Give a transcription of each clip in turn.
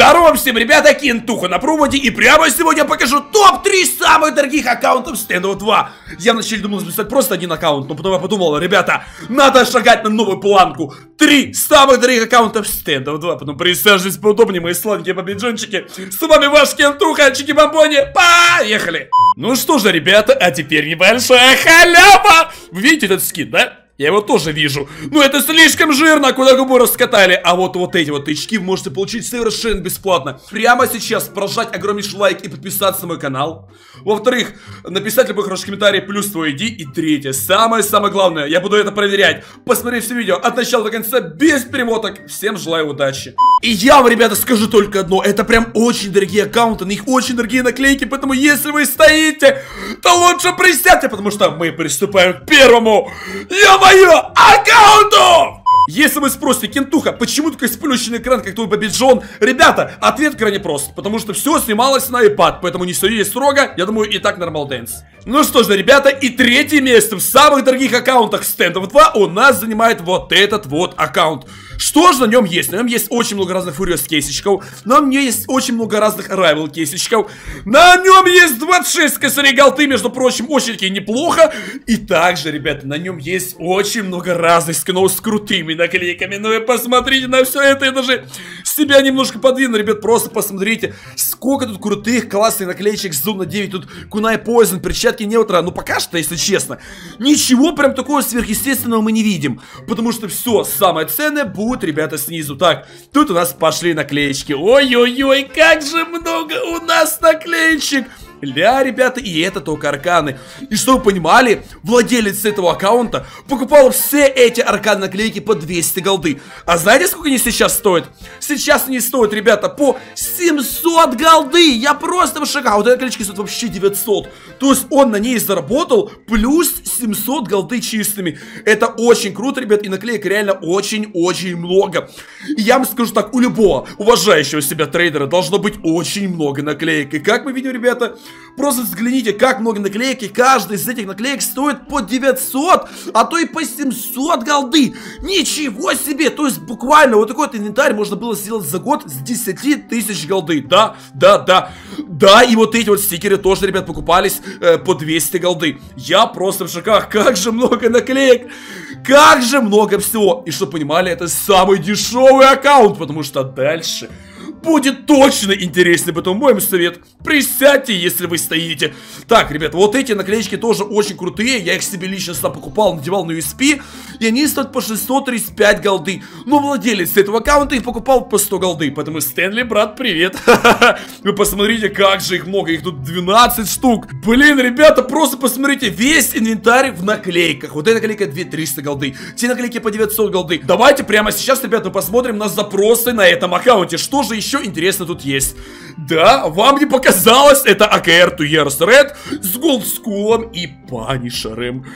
Здорово всем, ребята, Кентуха на проводе, и прямо сегодня я покажу топ-3 самых дорогих аккаунтов Standoff 2. Я вначале думал записать просто один аккаунт, но потом я подумал, ребята, надо шагать на новую планку. 3 самых дорогих аккаунтов Standoff 2. Потом присаживайтесь поудобнее, мои сладкие бобиджончики. С вами ваш Кентуха, чики-бомбони, поехали! Ну что же, ребята, а теперь небольшая халява. Вы видите этот скин, да? Я его тоже вижу. Но это слишком жирно, куда губу раскатали. А вот эти вот тычки вы можете получить совершенно бесплатно. Прямо сейчас прожать огромнейший лайк и подписаться на мой канал. Во-вторых, написать любой хороший комментарий плюс твой ID. И третье, самое главное, я буду это проверять. Посмотри все видео от начала до конца без перемоток. Всем желаю удачи. И я вам, ребята, скажу только одно. Это прям очень дорогие аккаунты, на них очень дорогие наклейки. Поэтому если вы стоите, то лучше присядьте, потому что мы приступаем к первому аккаунту! Если вы спросите, Кентуха, почему такой сплющенный экран, как твой бобиджон? Ребята, ответ крайне прост. Потому что все снималось на iPad, поэтому не судите строго, я думаю, и так нормал дэнс. Ну что ж, ребята, и третье место в самых дорогих аккаунтах Standoff 2 у нас занимает вот этот вот аккаунт. Что же на нем есть? На нем есть очень много разных Furious кейсичков. На нем есть очень много разных Rival кейсичков. На нем есть 26 косарей голды, между прочим, очень-таки неплохо. И также, ребята, на нем есть очень много разных скинов с крутыми наклейками. Ну и посмотрите на все это, я даже себя немножко подвину, ребят, просто посмотрите, сколько тут крутых, классных наклеечек с Зона 9, тут Кунай Poison, перчатки Неутра. Ну пока что, если честно, ничего прям такого сверхъестественного мы не видим, потому что все самое ценное будет, ребята, снизу. Так, тут у нас пошли наклеечки. Ой-ой-ой, как же много у нас наклеечек. Ля, ребята, и это только арканы. И чтобы вы понимали, владелец этого аккаунта покупал все эти арканы наклейки по 200 голды. А знаете, сколько они сейчас стоят? Сейчас они стоят, ребята, по 700 голды. Я просто в шоке. А вот эта наклеечка стоит вообще 900. То есть он на ней заработал плюс 700 голды чистыми. Это очень круто, ребят, и наклеек реально очень-очень много. И я вам скажу так, у любого уважающего себя трейдера должно быть очень много наклеек. И как мы видим, ребята, просто взгляните, как много наклеек, и каждый из этих наклеек стоит по 900, а то и по 700 голды. Ничего себе! То есть буквально вот такой вот инвентарь можно было сделать за год с 10 тысяч голды. Да, и вот эти вот стикеры тоже, ребят, покупались по 200 голды. Я просто в шоках, как же много наклеек, как же много всего. И чтобы понимали, это самый дешевый аккаунт, потому что дальше будет точно интереснее, поэтому мой совет: присядьте, если вы стоите. Так, ребят, вот эти наклеечки тоже очень крутые. Я их себе лично сам покупал, надевал на USP, и они стоят по 635 голды. Но владелец этого аккаунта их покупал по 100 голды. Поэтому, Стэнли, брат, привет. Вы посмотрите, как же их много. Их тут 12 штук. Блин, ребята, просто посмотрите. Весь инвентарь в наклейках. Вот эта наклейка 2300 голды. Те наклейки по 900 голды. Давайте прямо сейчас, ребята, посмотрим на запросы на этом аккаунте. Что же еще интересно тут есть? Да, вам не показалось, это АКР 2 Years Red с Голдскулом и Панишером.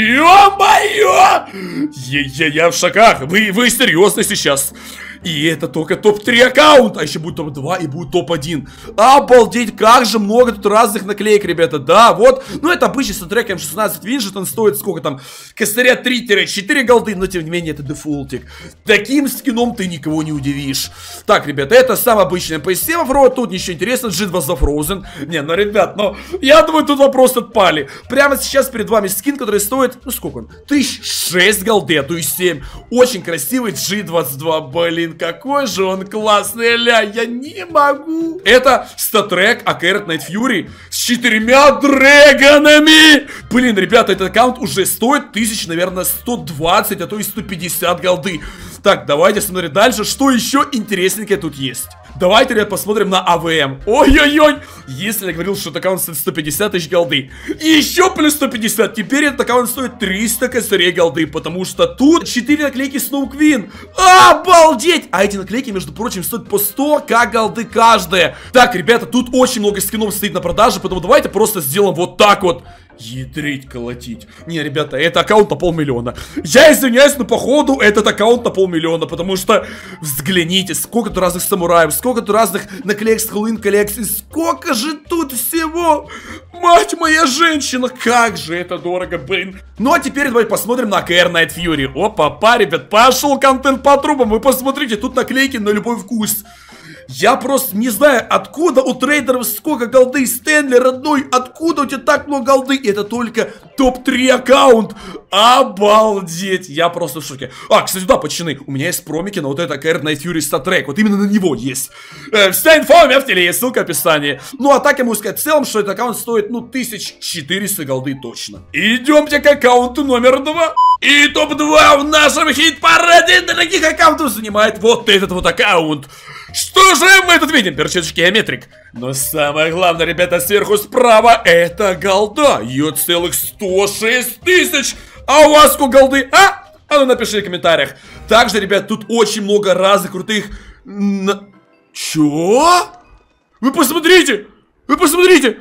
Ё-моё! Я в шоках. Вы серьезно сейчас? И это только топ-3 аккаунта. А еще будет топ-2 и будет топ-1. Обалдеть, как же много тут разных наклеек, ребята. Да, вот. Ну, это обычный саундтрек М16 Винжет. Он стоит сколько там? Косаря 3-4 голды. Но, тем не менее, это дефолтик. Таким скином ты никого не удивишь. Так, ребята, это самый обычный PS7 Offroad. Тут ничего интересного. Джит was Frozen. Не, ну, ребят, ну, я думаю, тут вопрос отпали. Прямо сейчас перед вами скин, который стоит, ну, сколько он? 1006 голды, а то и 7. Очень красивый G22, блин. Какой же он классный, ля, я не могу. Это статрек АКР Night Fury с 4 дрэгонами. Блин, ребята, этот аккаунт уже стоит 1000, наверное, 120, а то и 150 голды. Так, давайте смотреть дальше, что еще интересненькое тут есть. Давайте, ребят, посмотрим на АВМ. Ой-ой-ой. Если я говорил, что этот аккаунт стоит 150 тысяч голды, и еще плюс 150, теперь этот аккаунт стоит 300 косарей голды, потому что тут 4 наклейки Snow Queen. Обалдеть! А эти наклейки, между прочим, стоят по 100 голды каждая. Так, ребята, тут очень много скинов стоит на продаже, поэтому давайте просто сделаем вот так вот. Ядрить, колотить. Не, ребята, это аккаунт на 500 000. Я извиняюсь, но походу этот аккаунт на 500 000. Потому что, взгляните, сколько тут разных самураев, сколько тут разных наклеек с Хэллоуин коллекции, сколько же тут всего. Мать моя женщина, как же это дорого, блин. Ну а теперь давайте посмотрим на АКР Night Fury. Опа, ребят, пошел контент по трубам. Вы посмотрите, тут наклейки на любой вкус. Я просто не знаю, откуда у трейдеров сколько голды. Стэнли, родной, откуда у тебя так много голды? Это только топ-3 аккаунт. Обалдеть. Я просто в шоке. Кстати, да, пацаны, у меня есть промики на вот это Current Night Fury StatTrack. Вот именно на него есть. Вся инфа у меня в теле есть, ссылка в описании. Ну, а так я могу сказать в целом, что этот аккаунт стоит, ну, 1400 голды точно. Идемте к аккаунту номер 2. И топ-2 в нашем хит-параде дорогих аккаунтов занимает вот этот вот аккаунт. Что же мы тут видим? Перчаточки Геометрик. Но самое главное, ребята, сверху справа это голда. Ее целых 106 тысяч. А у вас сколько голды? А ну напиши в комментариях. Также, ребят, тут очень много разных крутых... Чё? Вы посмотрите! Вы посмотрите!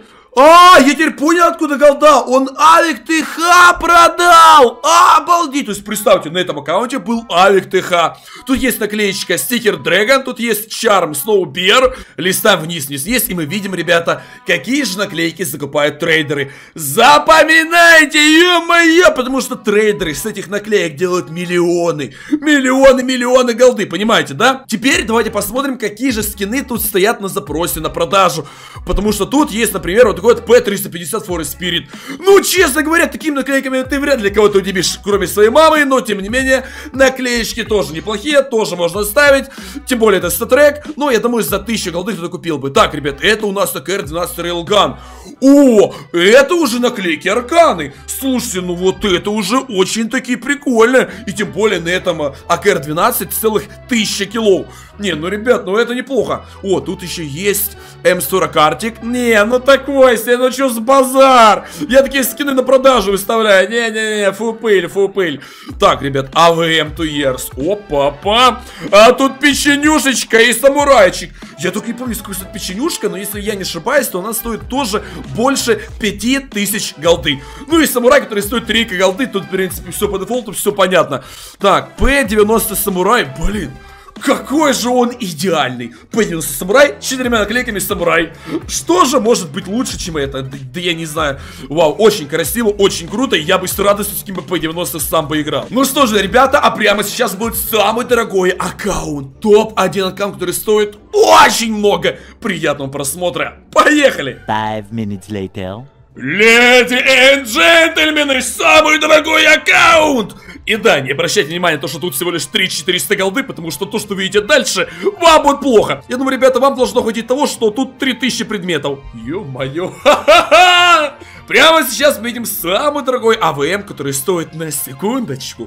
Я теперь понял, откуда голда. Он Авик ТХ продал. Обалдеть. То есть, представьте, на этом аккаунте был Авик ТХ. Тут есть наклеечка Стикер Дрэгон. Тут есть Чарм Сноубер. Листаем вниз есть. И мы видим, ребята, какие же наклейки закупают трейдеры. Запоминайте, ё-моё. Потому что трейдеры с этих наклеек делают миллионы. Миллионы голды. Понимаете, да? Теперь давайте посмотрим, какие же скины тут стоят на запросе на продажу. Потому что тут есть, например, вот такой вот P350 Forest Spirit. Ну, честно говоря, такими наклейками ты вряд ли кого-то удивишь, кроме своей мамы. Но, тем не менее, наклеечки тоже неплохие, тоже можно ставить. Тем более, это статрек. Но, я думаю, за 1000 голды кто-то купил бы. Так, ребят, это у нас АКР-12 Railgun. О, это уже наклейки Арканы. Слушайте, ну вот это уже очень таки прикольно. И тем более на этом АКР-12 целых 1000 килов. Не, ну, ребят, ну это неплохо. О, тут еще есть М40 Артик. Не, ну такой себе, ну что за базар? Я такие скины на продажу выставляю. Не-не-не, фу пыль. Так, ребят, AVM 2 Years. Опа-па. А тут печенюшечка и самурайчик. Я только не помню, сколько стоит печенюшка, но если я не ошибаюсь, то она стоит тоже больше 5000 голды. Ну и самурай, который стоит 3 голды. Тут, в принципе, все по дефолту, все понятно. Так, P90 самурай, блин. Какой же он идеальный. P90 самурай, 4 наклейками самурай. Что же может быть лучше, чем это? Да я не знаю. Вау, очень красиво, очень круто. Я бы с радостью с таким P90 сам поиграл. Ну что же, ребята, а прямо сейчас будет самый дорогой аккаунт. Топ-1 аккаунт, который стоит очень много. Приятного просмотра. Поехали. 5 minutes later. Леди и джентльмены, самый дорогой аккаунт! И да, не обращайте внимания на то, что тут всего лишь 3400 голды, потому что то, что вы видите дальше, вам будет плохо. Я думаю, ребята, вам должно хватить того, что тут 3000 предметов. Ё-моё, ха-ха-ха! Прямо сейчас мы видим самый дорогой АВМ, который стоит, на секундочку,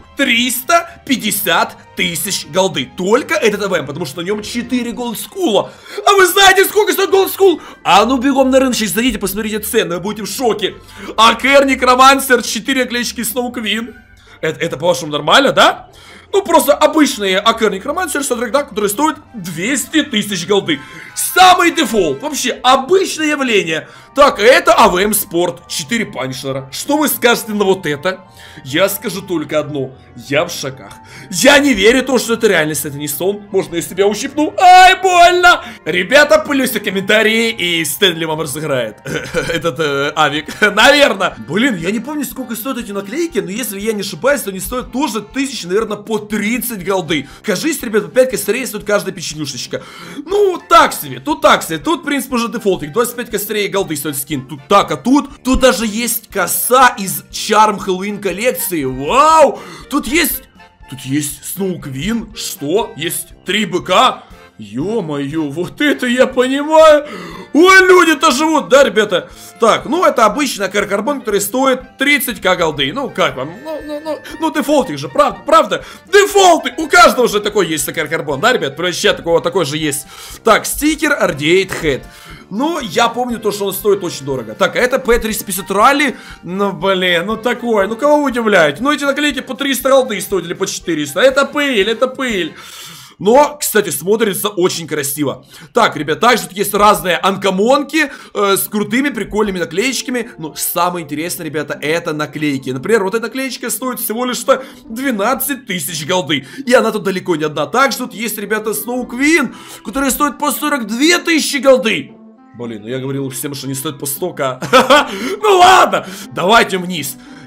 350 тысяч голды. Только этот АВМ, потому что на нем 4 голдскула. А вы знаете, сколько стоит голдскул? А ну бегом на рыночек, зайдите, посмотрите цены, вы будете в шоке. АКР Некромансер, 4 наклеечки Snow Queen. Это по-вашему нормально, да? Ну, просто обычные АКР Некромансер, да, которые стоят 200 тысяч голды. Самый дефолт, вообще обычное явление. Так, это АВМ Спорт, 4 паншера. Что вы скажете на вот это? Я скажу только одно. Я в шоках. Я не верю в то, что это реальность, это не сон. Можно я себя ущипну? Ай, больно! Ребята, пылюсь в комментарии, и Стэнли вам разыграет этот Авик. Наверное. Блин, я не помню, сколько стоят эти наклейки, но если я не ошибаюсь, то они стоят тоже 1000, наверное, по 30 голды. Кажись, ребят, по 5 кострей стоит каждая печенюшечка. Ну, так себе, тут так себе. Тут, в принципе, уже дефолтик. 25 кострей голды стоит скин. Тут так, а тут даже есть коса из Charm Halloween коллекции. Вау! Тут есть Snow Queen. Что? Есть 3 быка. Ё-моё, вот это я понимаю. Ой, люди-то живут, да, ребята? Так, ну это обычный карбон, который стоит 30к голды. Ну, как вам? Ну, дефолтик же, правда? Дефолты! У каждого же такой есть карбон, да, ребят? Вообще такой же есть. Так, стикер Ardate Head. Ну, я помню то, что он стоит очень дорого. Так, а это P350 Rally. Ну, блин, ну такой, ну кого вы удивляете? Ну, эти наклейки по 300 голды стоят или по 400. Это пыль. Но, кстати, смотрится очень красиво. Так, ребят, также тут есть разные анкомонки с крутыми прикольными наклеечками. Но самое интересное, ребята, это наклейки. Например, вот эта наклеечка стоит всего лишь 12 тысяч голды. И она тут далеко не одна. Также тут есть, ребята, Snow Queen, которая стоит по 42 тысячи голды. Блин, ну я говорил всем, что не стоит по 100к. Ну ладно, давайте вниз.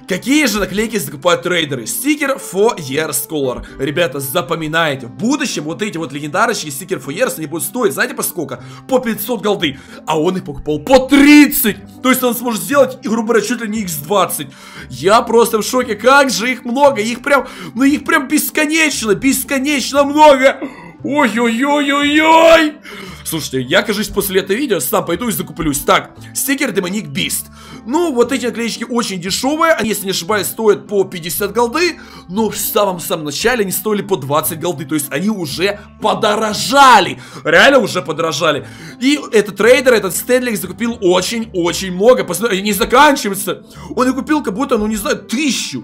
Какие же наклейки закупают трейдеры? Стикер for Years Color. Ребята, запоминайте. В будущем вот эти вот легендарочки стикер for Years, они будут стоить, знаете, по сколько? По 500 голды. А он их покупал по 30. То есть он сможет сделать, грубо говоря, чуть ли не x20. Я просто в шоке. Как же их много. Их прям бесконечно. Бесконечно много. Ой-ой-ой-ой-ой. Слушайте, я, кажется, после этого видео сам пойду и закуплюсь. Так, стикер Demonic Beast. Ну, вот эти наклеечки очень дешевые. Они, если не ошибаюсь, стоят по 50 голды. Но в самом начале они стоили по 20 голды. То есть они уже подорожали. Реально уже подорожали. И этот трейдер, этот Стэнли закупил очень-очень много. Посмотрите, они не заканчиваются. Он их купил как будто, ну не знаю, 1000.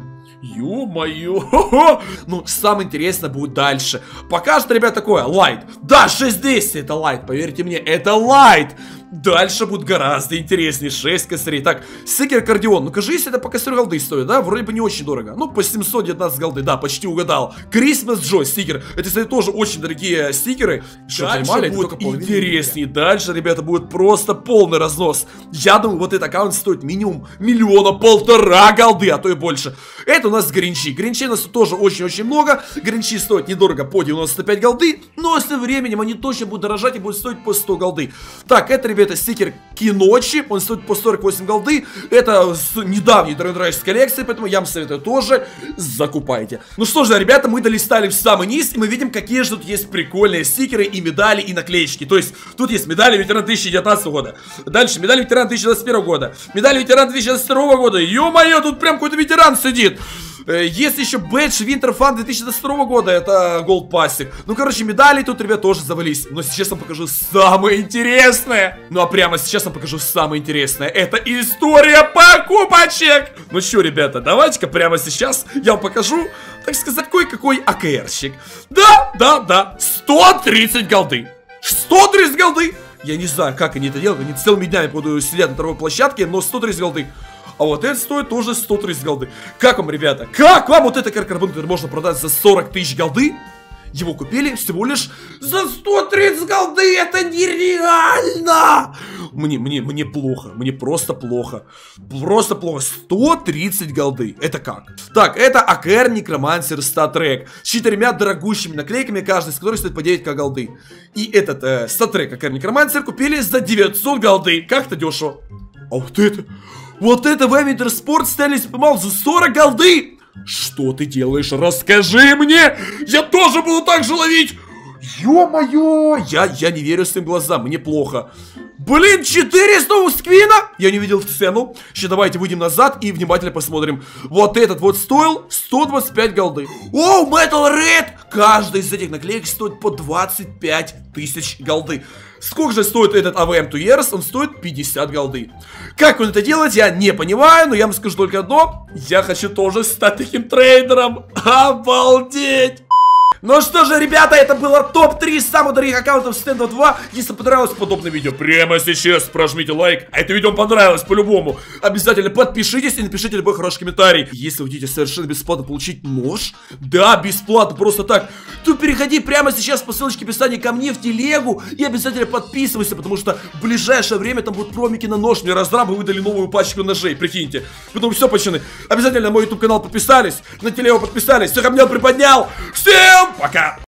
Ё-моё. Ну, самое интересное будет дальше. Пока что, ребят, такое, лайт. Да, 6200 это лайт, поверьте мне, это лайт. Дальше будет гораздо интереснее. 6 косарей. Так, стикер Кардион. Ну, кажись, это по косарю голды стоит, да? Вроде бы не очень дорого. Ну, по 719 голды, да, почти угадал. Christmas Joy стикер. Это, кстати, тоже очень дорогие стикеры. Дальше будет интереснее. Дальше, ребята, будет просто полный разнос. Я думаю, вот этот аккаунт стоит минимум 1,5 миллиона голды, а то и больше. Это у нас Гринчи. Гринчи у нас тоже очень-очень много. Гринчи стоят недорого по 95 голды. Но со временем они точно будут дорожать и будут стоить по 100 голды. Так, это, ребята, это стикер Киночи, он стоит по 48 голды. Это с недавней драйв коллекции, поэтому я вам советую тоже закупайте. Ну что же, ребята, мы долистали в самый низ, и мы видим, какие же тут есть прикольные стикеры и медали, и наклеечки. То есть, тут есть медали ветерана 2019 года. Дальше, медали ветерана 2021 года. Медали ветерана 2022 года. Ё-моё, тут прям какой-то ветеран сидит. Есть еще бэдж Winter Fun 2022 года, это Gold Passик. Ну, короче, медали тут, ребят, тоже завались. Но сейчас вам покажу самое интересное. Ну, а прямо сейчас вам покажу самое интересное. Это история покупочек. Ну что, ребята, давайте-ка прямо сейчас я вам покажу, так сказать, кое-какой АКРщик. Да, 130 голды. 130 голды. Я не знаю, как они это делают. Они целыми днями буду сидеть на торговой площадке, но 130 голды. А вот это стоит тоже 130 голды. Как вам, ребята? Как вам вот это каркарбон, который можно продать за 40 тысяч голды? Его купили всего лишь за 130 голды. Это нереально. Мне плохо. Мне просто плохо. Просто плохо. 130 голды. Это как? Так, это АКР Некромансер Статрек с 4 дорогущими наклейками, каждый из которых стоит по 9к голды. И этот Статрек АКР Некромансер купили за 900 голды. Как-то дешево. А вот это... Вот это в Amateur Sport Стэнли поймал за 40 голды! Что ты делаешь? Расскажи мне! Я тоже буду так же ловить! Ё-моё! Я не верю своим глазам, мне плохо. Блин, 400 у сквина! Я не видел цену. Сейчас давайте выйдем назад и внимательно посмотрим. Вот этот вот стоил 125 голды. Оу, Metal Red! Каждый из этих наклеек стоит по 25 тысяч голды. Сколько же стоит этот AVM 2 Years? Он стоит 50 голды. Как он это делает, я не понимаю, но я вам скажу только одно. Я хочу тоже стать таким трейдером. Обалдеть! Ну что же, ребята, это было топ-3 самых дорогих аккаунтов Stand 2. Если понравилось подобное видео, прямо сейчас прожмите лайк. А это видео вам понравилось по-любому. Обязательно подпишитесь и напишите любой хороший комментарий. Если вы хотите совершенно бесплатно получить нож, да, бесплатно, просто так, то переходи прямо сейчас по ссылочке в описании ко мне в телегу и обязательно подписывайся, потому что в ближайшее время там будут промики на нож. Мне разрабы выдали новую пачку ножей, прикиньте. Поэтому все, пацаны, обязательно на мой YouTube канал подписались, на телегу подписались, всех обнял, приподнял. Всем пока!